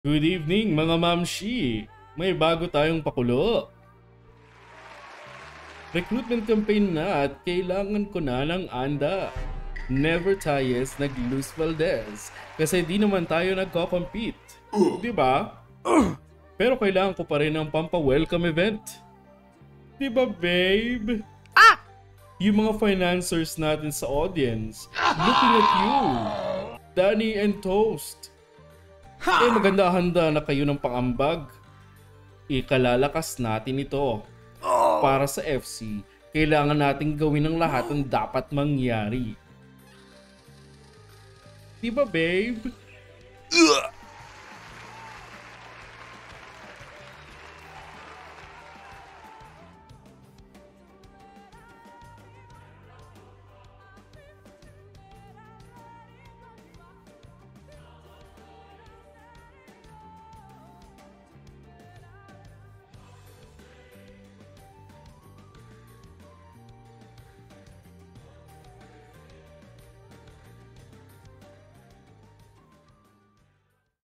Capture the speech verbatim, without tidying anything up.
Good evening mga mamshi! May bago tayong pakulo. Recruitment campaign na at kailangan ko na ng anda. Never tayes nag-Luz Valdez kasi di naman tayo nagko-compete. Diba? Pero kailangan ko pa rin ng pampa-welcome event. Diba babe? Ah! Yung mga financiers natin sa audience, looking at you, Danny and Toast. Eh maganda handa na kayo ng pangambag. Ikalalakas natin ito. Para sa F C, kailangan nating gawin ang lahat ng dapat mangyari. Diba babe?